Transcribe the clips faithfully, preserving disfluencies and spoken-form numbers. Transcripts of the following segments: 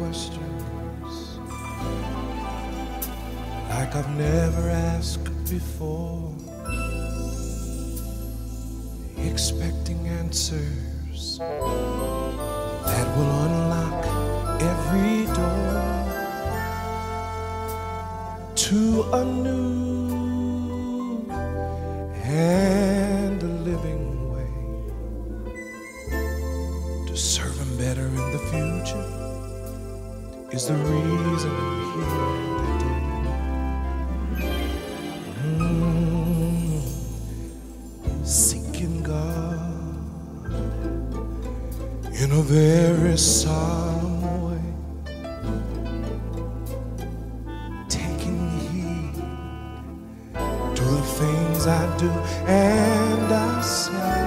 questions like I've never asked before, expecting answers that will unlock every door to a new and a living way to serve Him better in the future is the reason I'm here today. Mm, seeking God in a very solemn way, taking heed to the things I do and I say,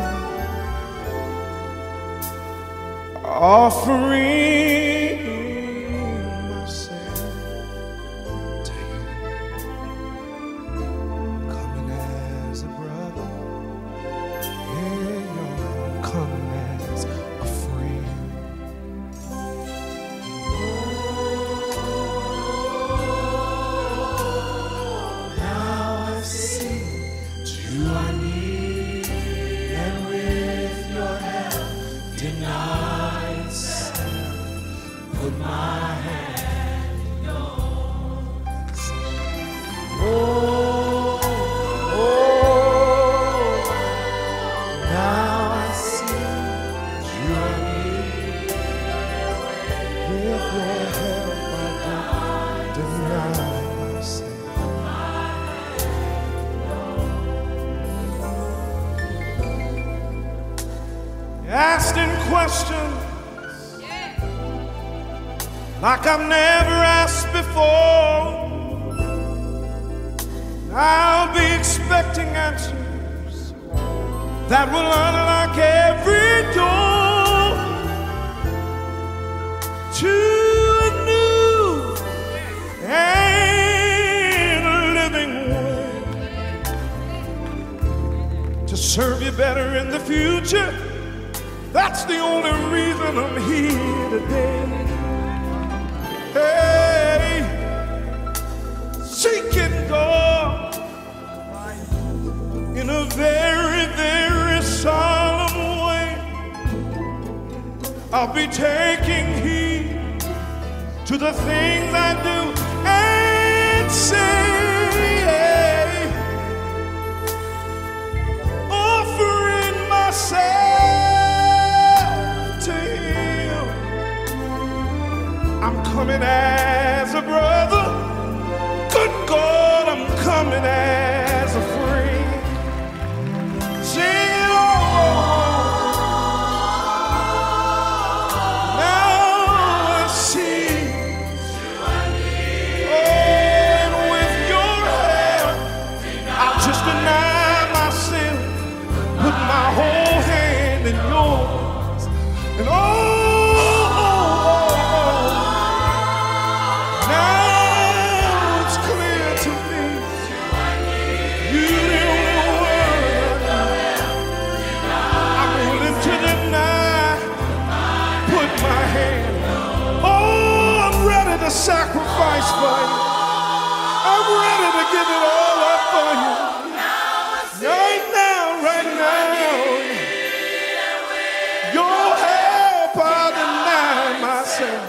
offering myself to You, coming as a brother, yeah, you're coming as a friend. Now I see it's You I need, and with Your help denied self, put my hand in Yours. Oh, oh, now I see it's You I need. With Your help I don't deny myself. Asking questions like I've never asked before. I'll be expecting answers that will unlock every door to a new and a living way to serve You better in the future. That's the only reason I'm here today. Hey, seeking God in a very, very solemn way. I'll be taking heed to the things I do and say, offering myself to Him. I'm coming as a brother. Good God, I'm coming as a friend. Sing it all. Now I see. And with Your help, I'll just deny myself, put my whole hand in Yours, and oh, sacrifice for You. I'm ready to give it all up for You. Right now, right now. Your help, I deny myself.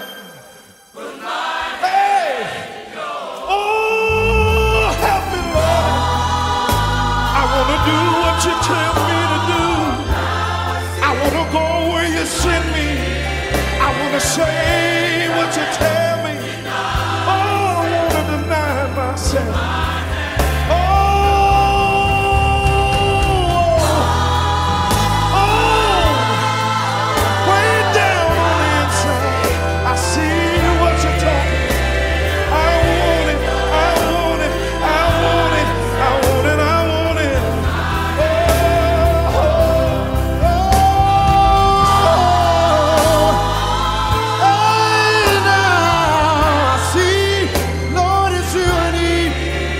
Hey, oh, help me, Lord. I want to do what You tell me to do. I want to go where You send me. I want to say what You tell me. Myself. Oh, oh, way down on the inside, I see what You're talking. I want it, I want it, I want it, I want it, I want it. Oh, oh, oh, oh, now I see, Lord, it's You I need.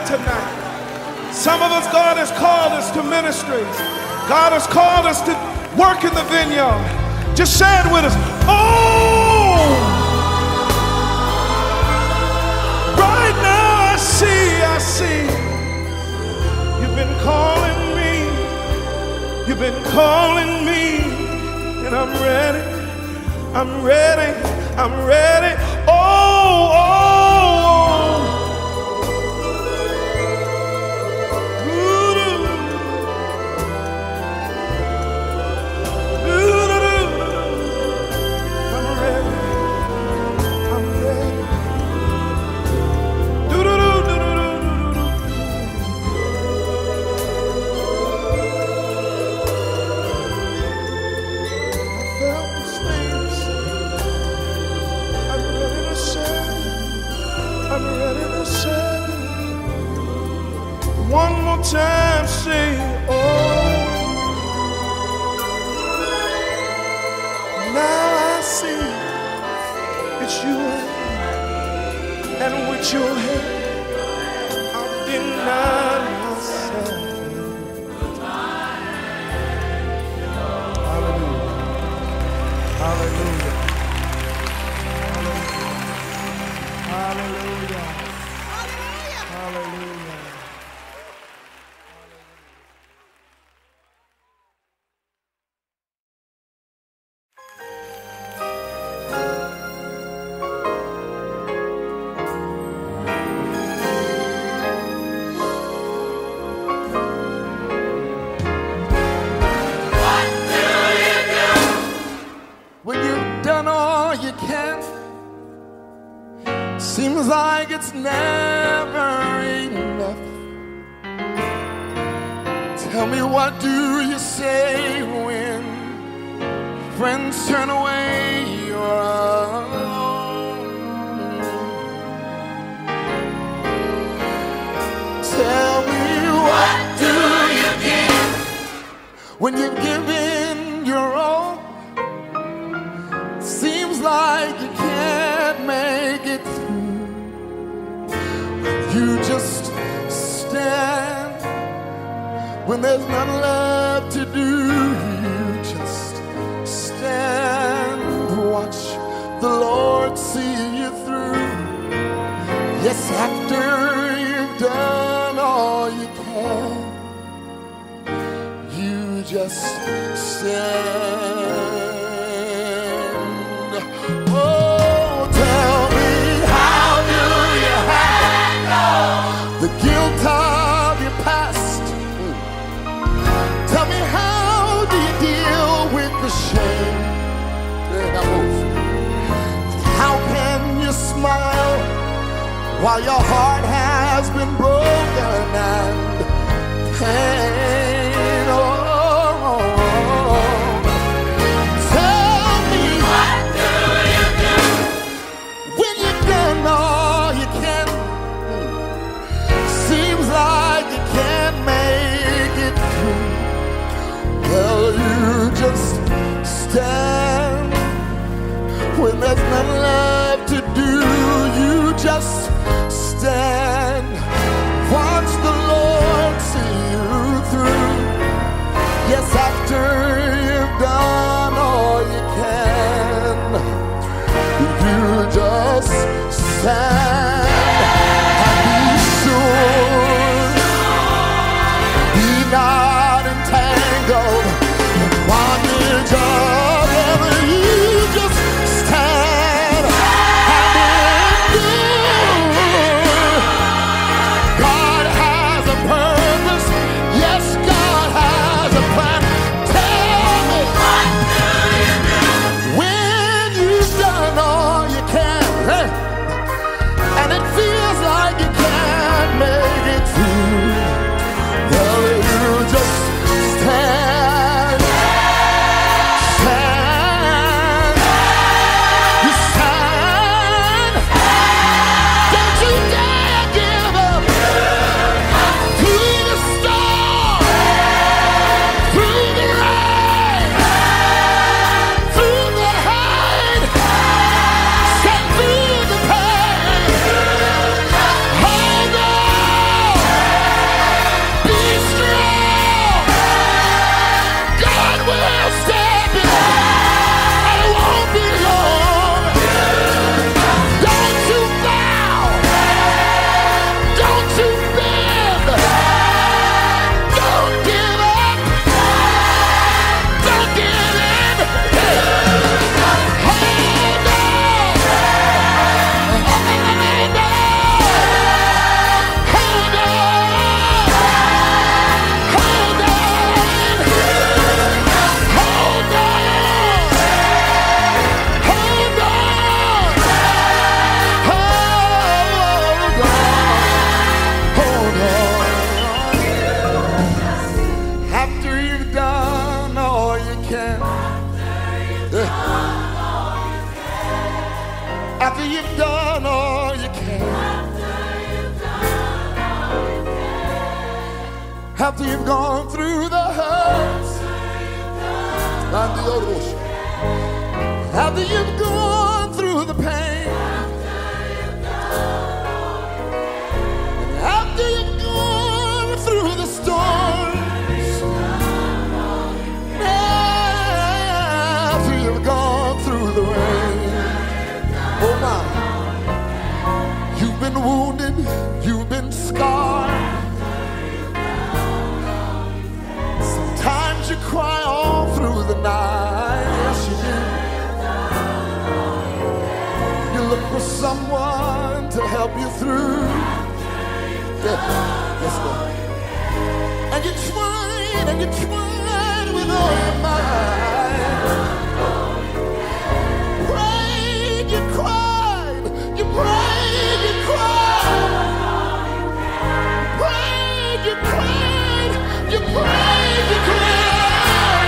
tonight. Some of us, God has called us to ministry. God has called us to work in the vineyard. Just say it with us. Oh! Right now I see, I see. You've been calling me. You've been calling me. And I'm ready. I'm ready. I'm ready. Oh, oh, oh. One more time, say, oh. Now I see it's you, and with your help, I'll deny myself. Hallelujah. Hallelujah. Hallelujah. Hallelujah. Hallelujah. Seems like it's never enough. Tell me, what do you say when friends turn away? You're alone. Tell me, what do you give when you give in your all? Seems like you can't make it through. You just stand when there's nothing left to do. You just stand, watch the Lord see you through. Yes, after you've done all you can, you just stand. Oh, tell me, how do you handle the guilt of your past? Tell me, how do you deal with the shame? How can you smile while your heart has been broken and pain? Oh, tell me, what do you do when you've done all you can? Seems like you can't make it through. Well, you just stand when there's nothing left to do. You just stand, watch the Lord see you through. Yes, after you've done all you can, you just stand and be sure, be not entangled in bondage of ever. You just stand and endure. God has a purpose. Yes, God has a plan. Tell me, what do you do when you've done all you can? Hey, after you've gone through the hurts, and the ocean, after you've gone through the pain, and after you've gone through the storms, after you've gone through the rain. Oh my, you've been wounded, you've been scarred. Sometimes you cry all through the night. Yes, you do. You look for someone to help you through. Yeah. Yes, Lord. And you tried, and you tried with all your might. Prayed, you cried, you prayed, you cried. Prayed, you cried, you prayed, you cried.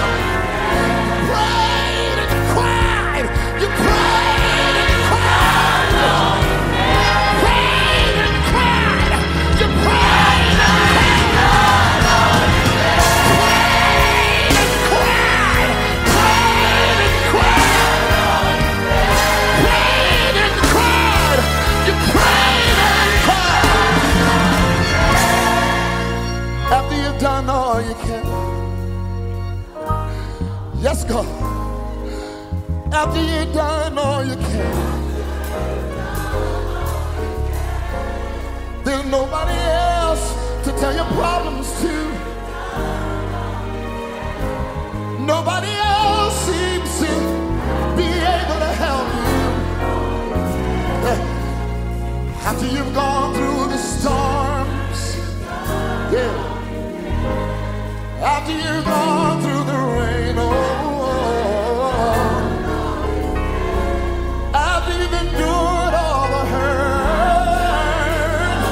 Prayed and you cried, you prayed and you cried. Prayed and you cried, you prayed and you cried. Prayed and you cried, prayed and you cried. Prayed and you cried, you prayed and you cried. After you've done all you can. Yes, God. After you've done all you can, there's nobody else to tell your problems to. Nobody else seems to be able to help you. After you've gone through the storms, yeah. After you've gone through the rain, oh, after you've endured all the hurt,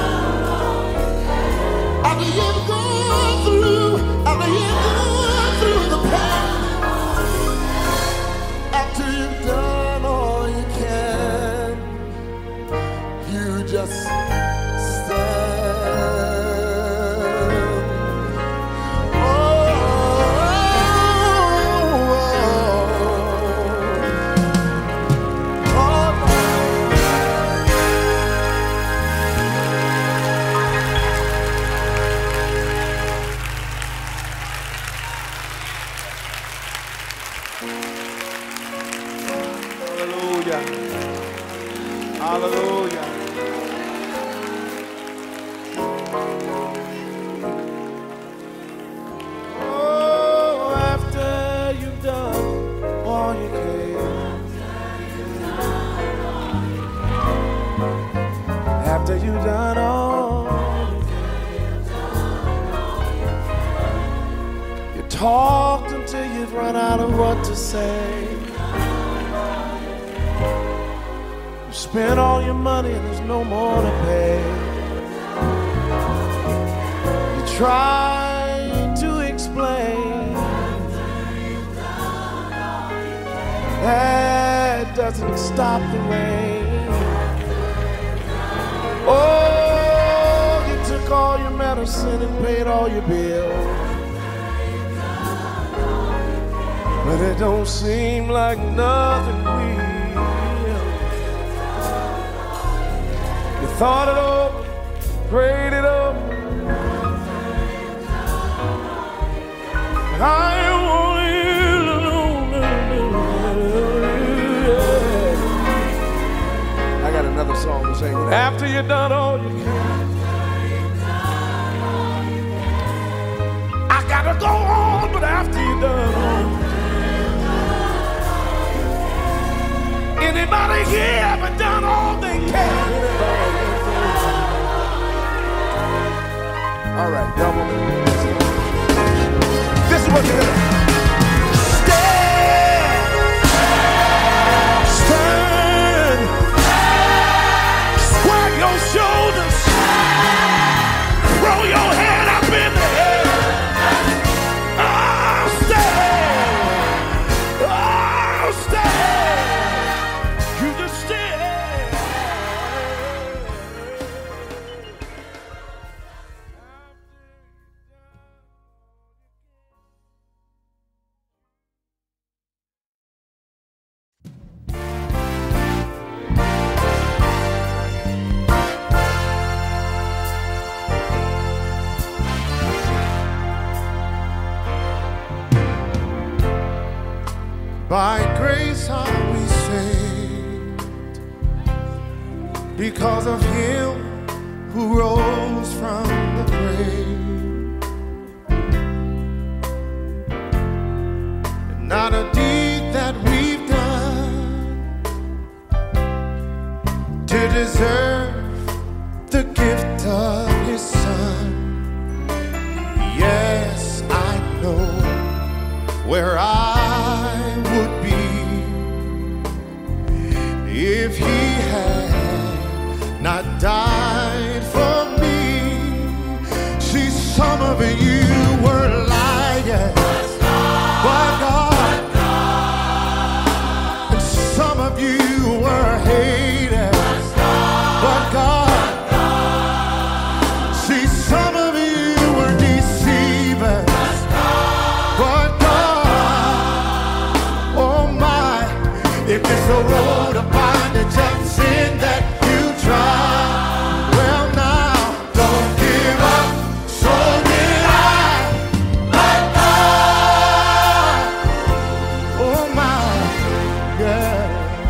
after you've gone through, after you've gone through the pain, after you've done all you can, you just stand. Hallelujah. Oh, after you've done all you can, after you've done all you can, you talked until you've run out of what to say. Spend all your money and there's no more to pay. You try to explain, that doesn't stop the rain. Oh, you took all your medicine and paid all your bills, but it don't seem like nothing will. Thought it over, prayed it over, and I want you to know. I got another song to sing. After you've done all you can, I gotta go on, but after you've done all, anybody here ever done all they can? All right, y'all want me to sing? This is what you're gonna stand, stand, square your shoulders, throw your head up in the air. Oh, stand, oh, stand, you just stand. By grace are we saved, because of him who rose from the grave. And not a deed that we've done to deserve the gift of his son. Yes, I know where I would be if he had not died for me. See, some of you were liars, but God, and some of you were haters, but God. See, some of you were deceivers, but God, oh my, if it's a road to bondage and sin that you try, well now, don't give up, so did I, but God, oh my, yeah.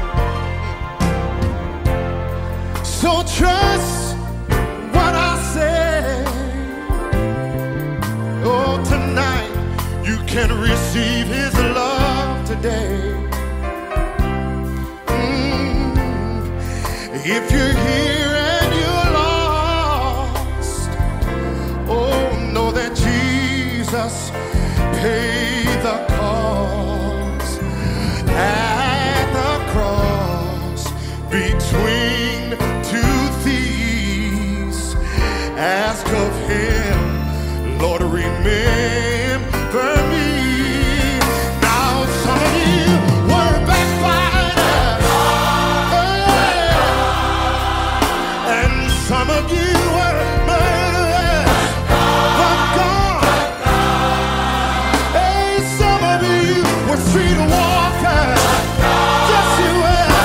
So trust what I say. Oh, tonight you can receive his love today. Mm. If you're here and you're lost, oh, know that Jesus paid the cost at the cross between two thieves. Ask of him, Lord, remember me. Now some of you were backbiters, oh, and some of you were murderers, but God, hey, some of you were street walkers, yes you were.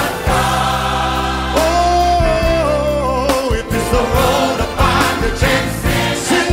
Oh, if it's the road of bondage and sin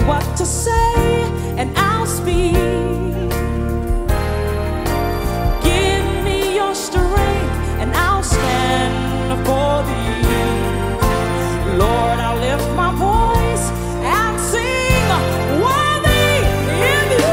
what to say, and I'll speak. Give me your strength, and I'll stand for thee. Lord, I'll lift my voice and sing, worthy in you.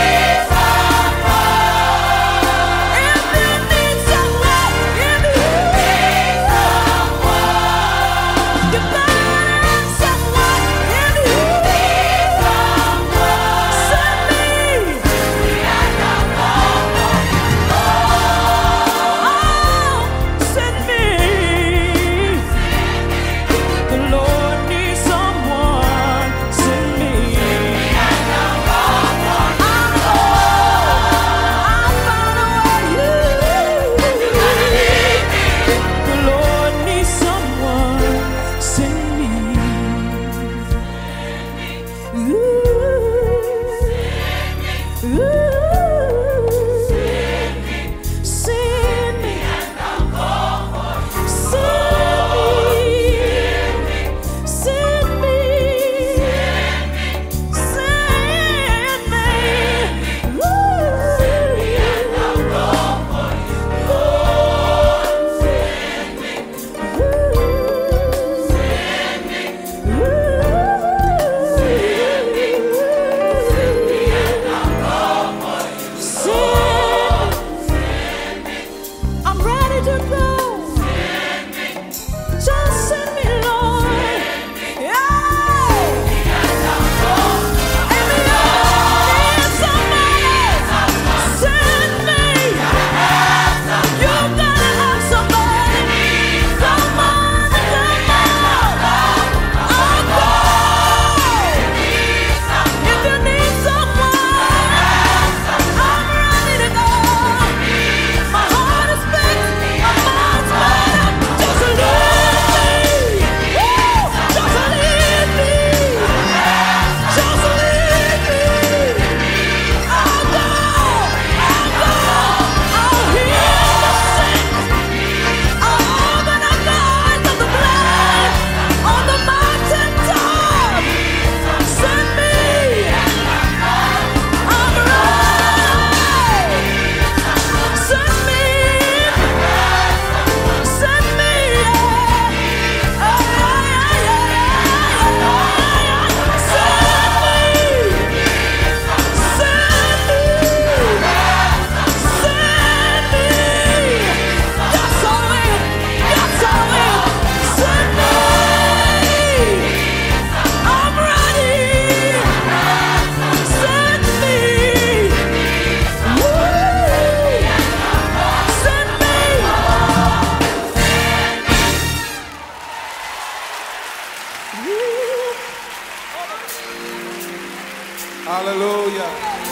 Hallelujah.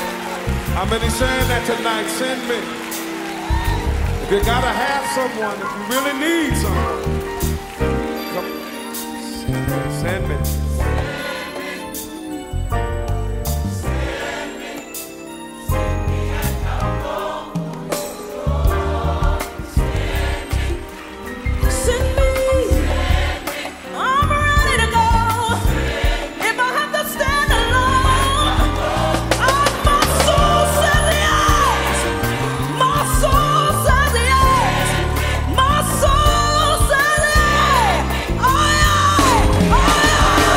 How many saying that tonight? Send me. If you gotta have someone, if you really need someone, come send me. Oh yeah!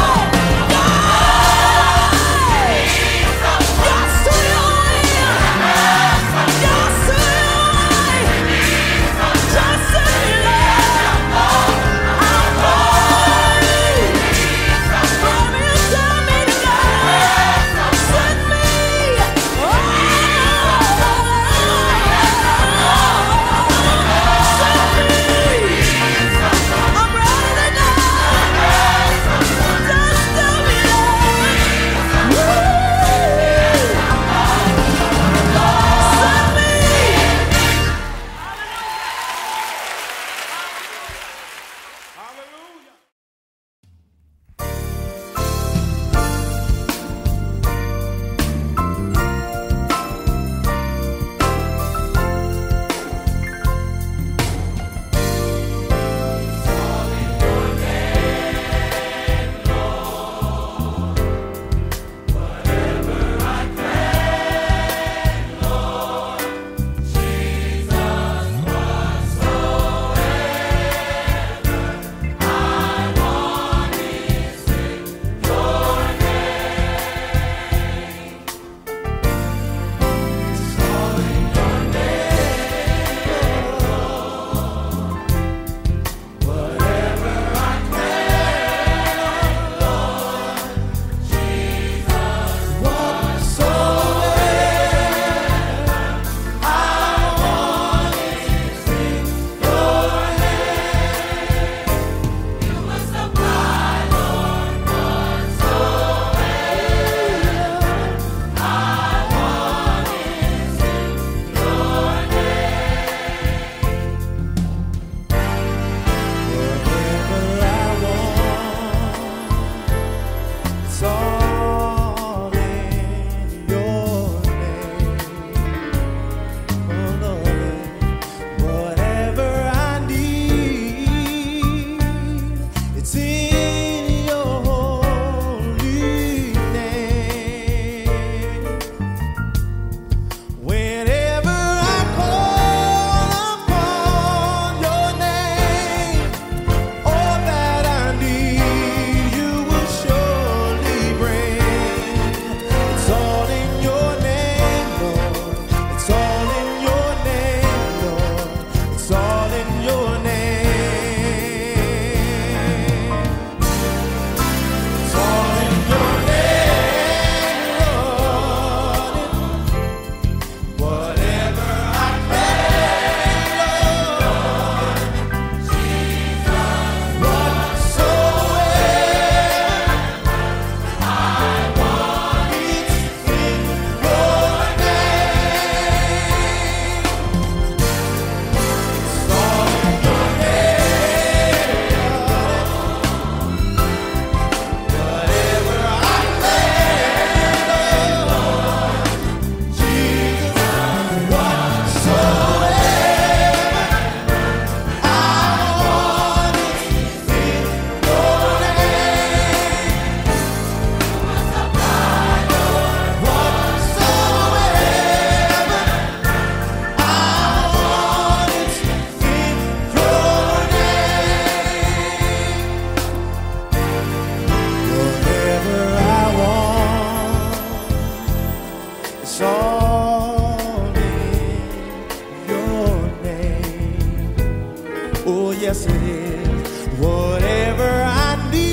yes it is. Whatever I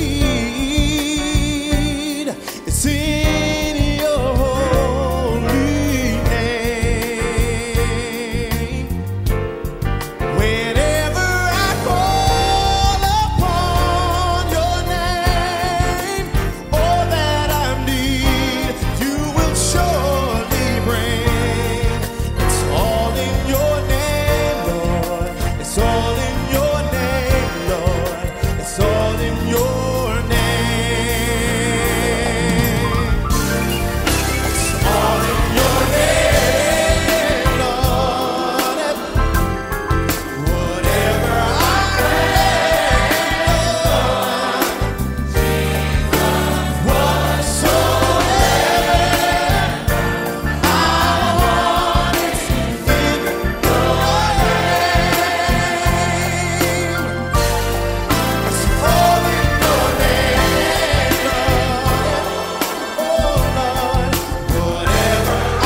need, it's in your holy name. Whenever I call upon your name, all that I need, you will surely bring. It's all in your name, Lord. It's all in your name, Lord. It's all in your name. It's all in your name, Lord. Whatever I am, whatsoever I want, it's in your name. It's all in your name, Lord. Oh, Lord. Whatever I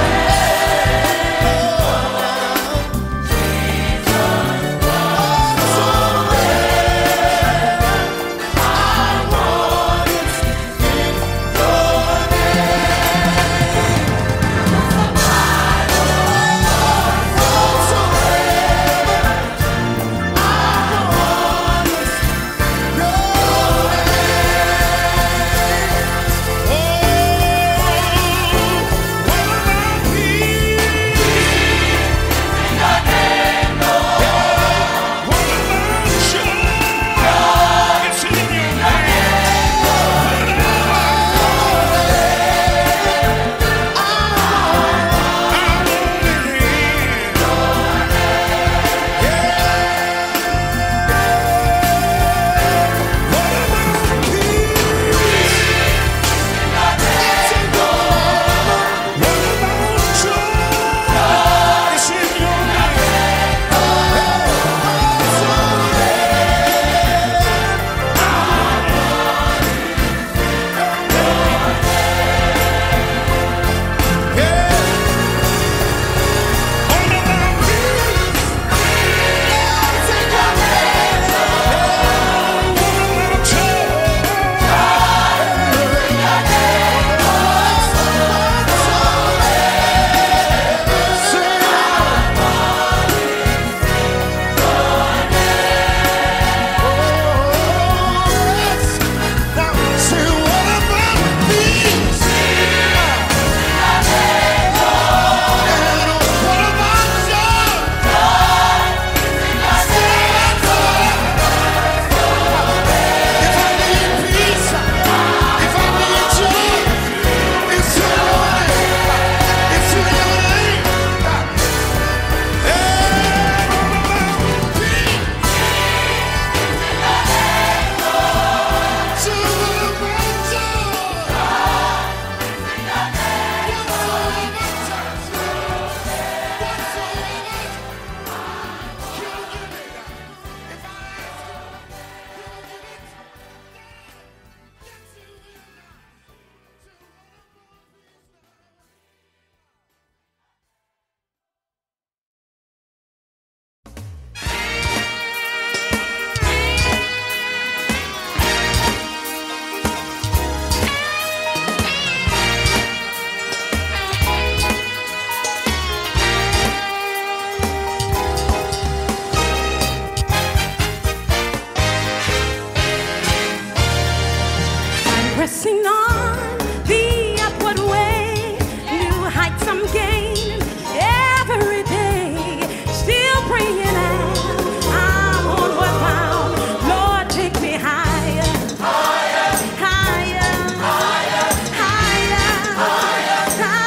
pressing on the upward way, new heights I'm gaining every day. Still praying out, I'm onward bound. Lord, take me higher, higher, higher, higher, higher, higher,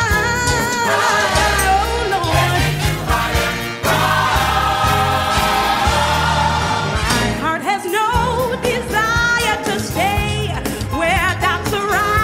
higher. Oh Lord, my heart has no desire to stay where doubts arise.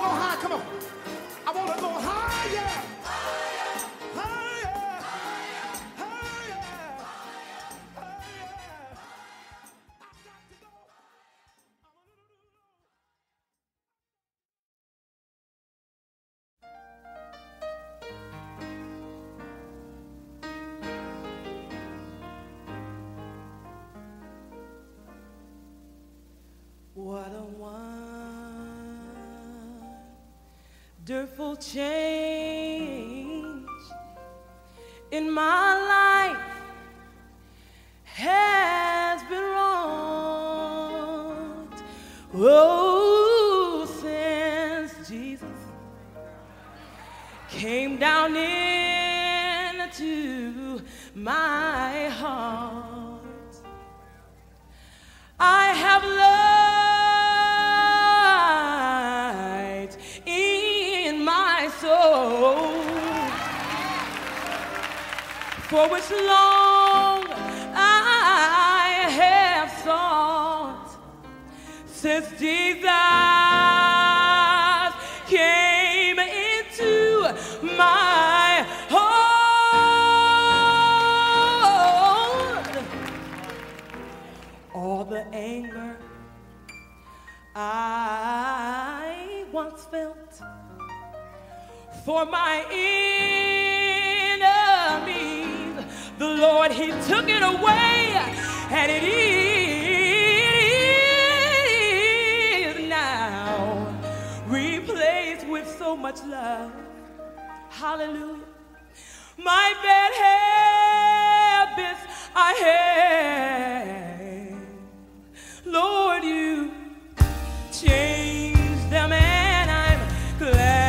go high. Come on. I want to go higher. Higher. Higher. Higher. I've got to go. What a wonderful change in my life has been wrought. Oh, since Jesus came down into my heart, I have light in my soul, for which long I have sought, since Jesus came into my heart. All the anger I once felt for my enemies, the Lord, He took it away, and it is now replaced with so much love. Hallelujah. My bad habits I had, Lord, You changed them, and I'm glad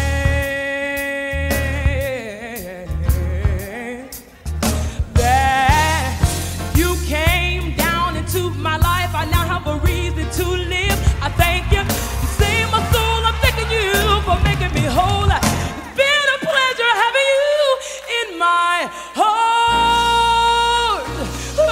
that You came down into my life. I now have a reason to live. I thank You. You saved my soul. I'm thanking You for making me whole. It's been a pleasure having You in my heart. Oh,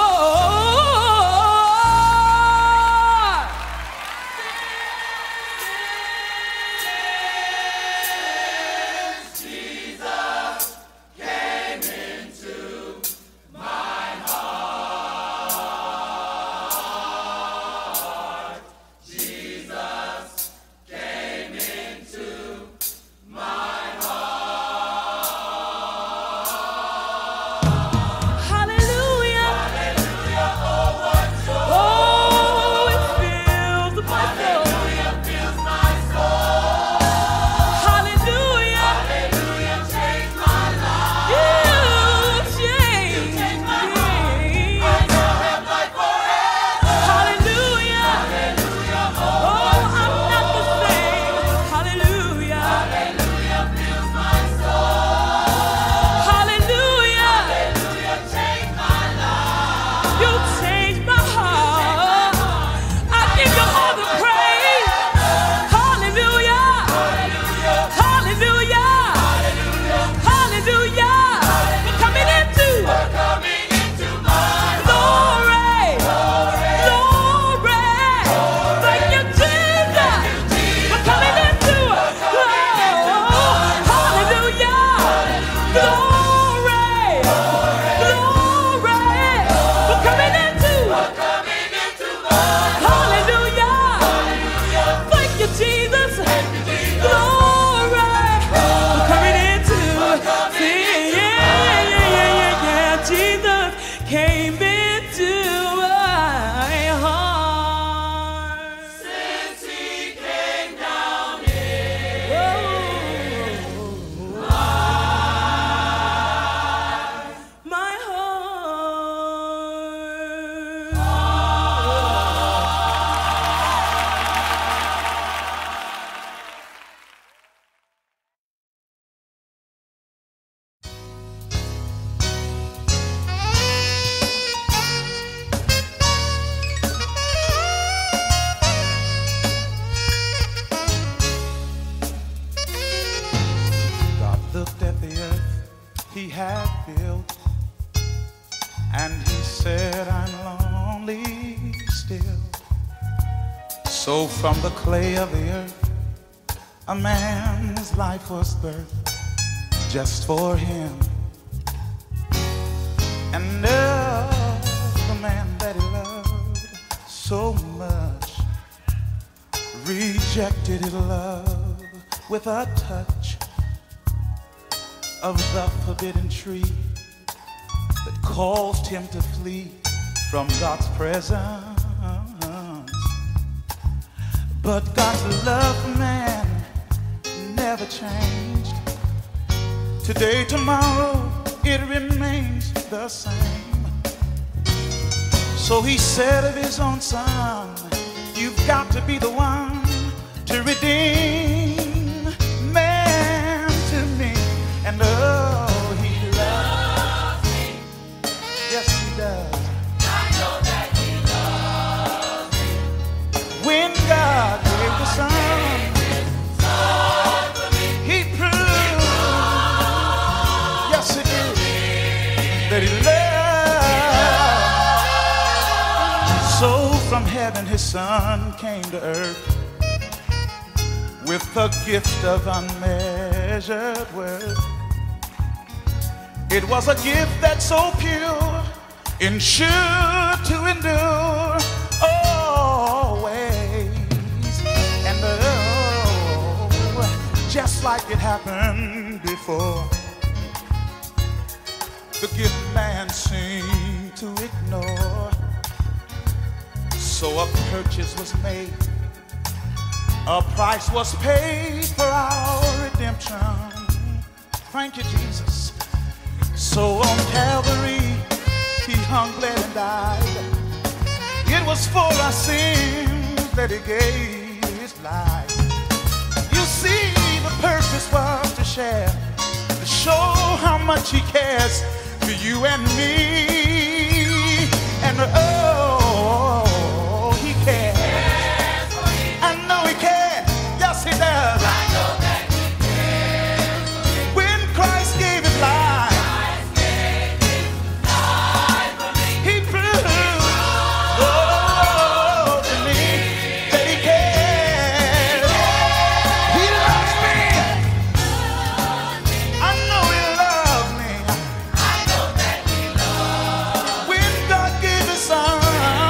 He had built, and He said, I'm lonely still. So from the clay of the earth a man's life was birthed just for him. And oh, the man that he loved so much rejected his love with a touch of the forbidden tree that caused him to flee from God's presence. But God's love for man never changed. Today, tomorrow, it remains the same. So he said of his own son, you've got to be the one to redeem man to me. And oh, he loves me. Yes, he does. I know that he loves me. When God gave the Son, Son for me. he proved, yes, he did, that he loved. So from heaven his Son came to earth with the gift of unmeasured worth. It was a gift that's so pure, ensured to endure always. And oh, just like it happened before, the gift man seemed to ignore. So a purchase was made, a price was paid for our redemption. Thank you, Jesus. So on Calvary, he hung, bled, and died. It was for our sins that he gave his life. You see, the purpose was to share, to show how much he cares for you and me. And oh, he cares. I know he cares. Yes, he does. I know that he cares for me. When Christ gave his life, Christ gave his life for me. he proved, oh, to me that he cares. He loves me. I know he loves me. I know that he loves me. When God gave his Son,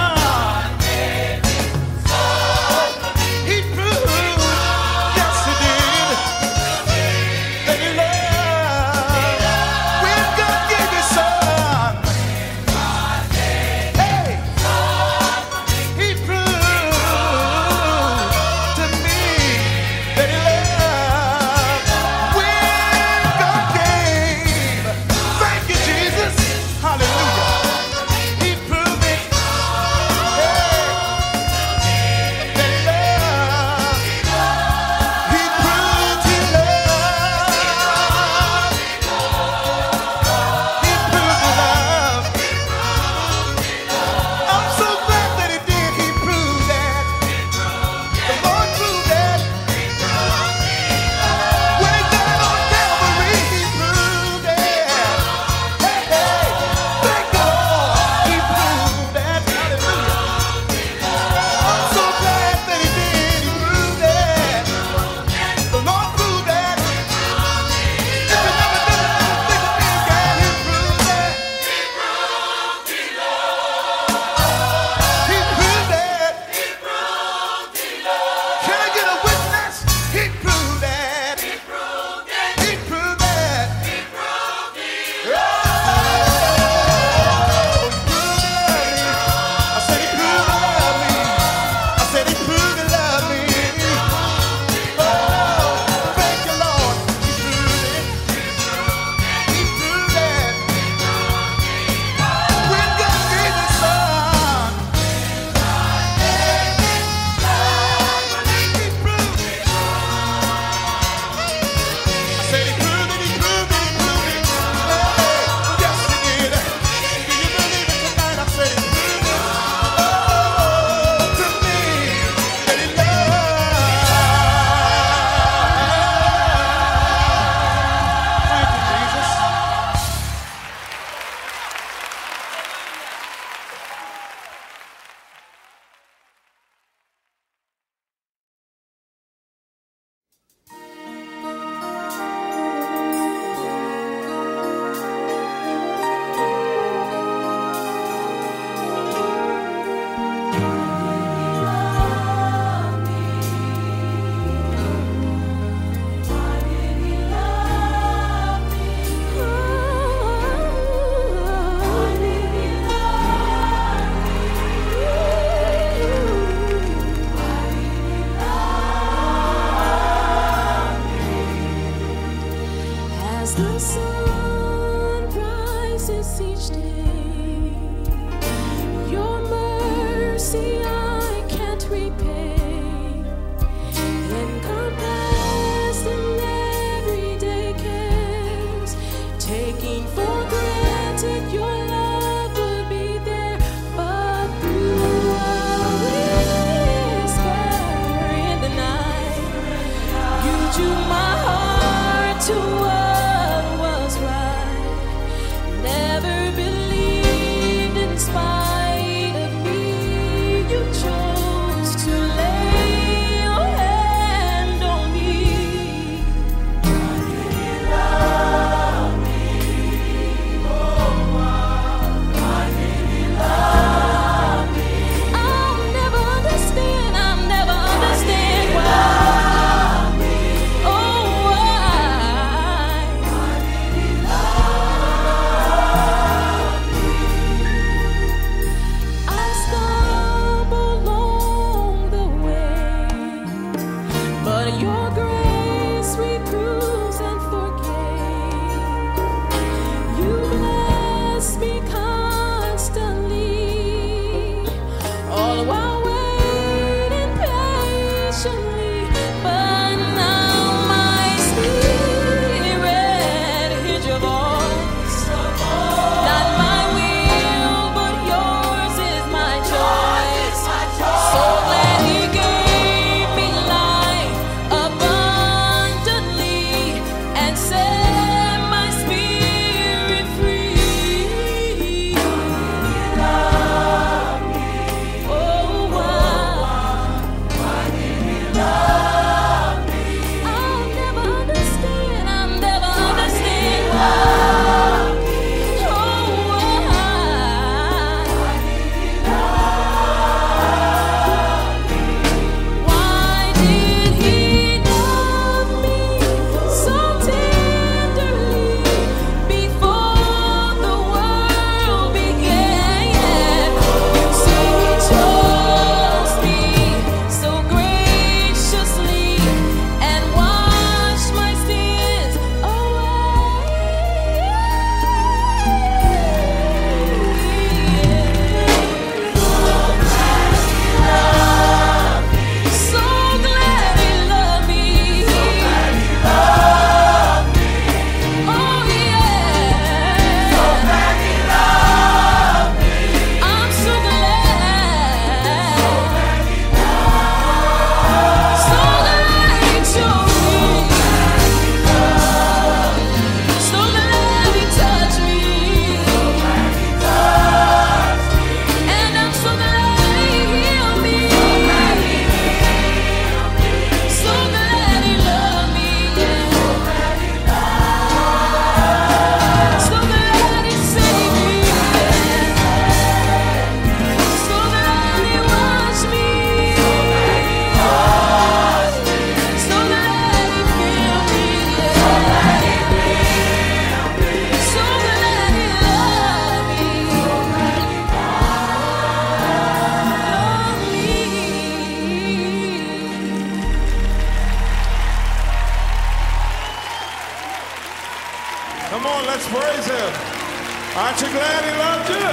praise him. Aren't you glad he loved you?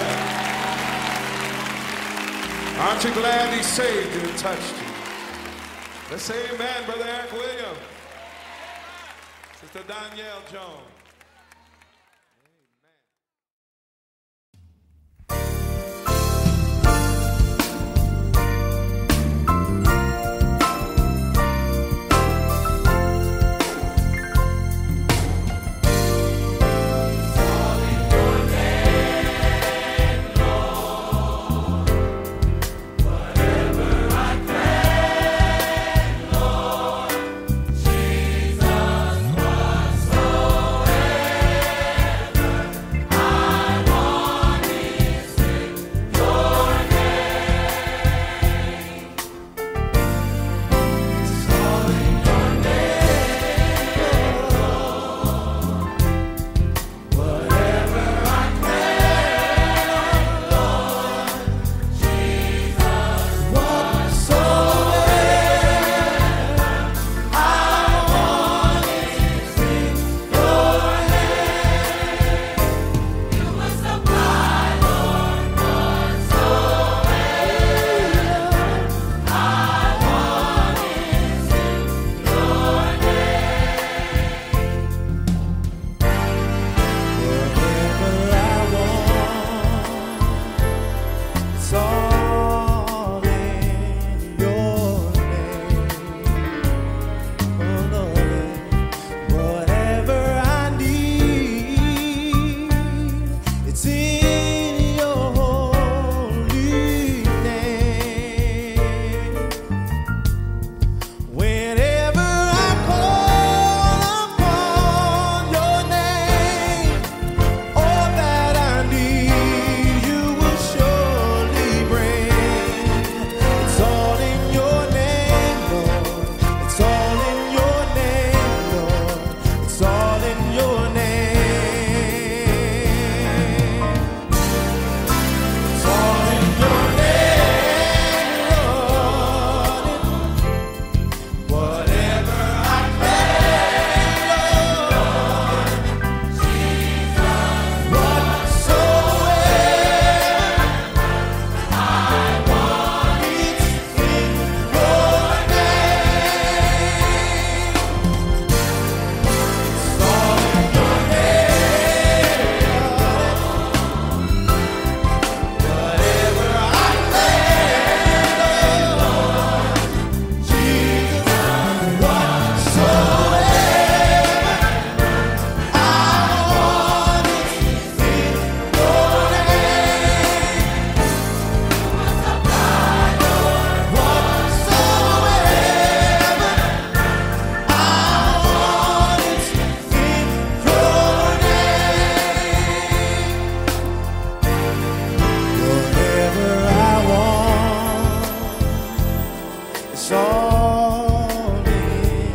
Aren't you glad he saved you and touched you? Let's say amen, Brother Eric Williams. Sister Danielle Jones.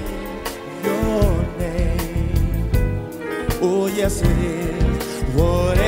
yes it is. Whatever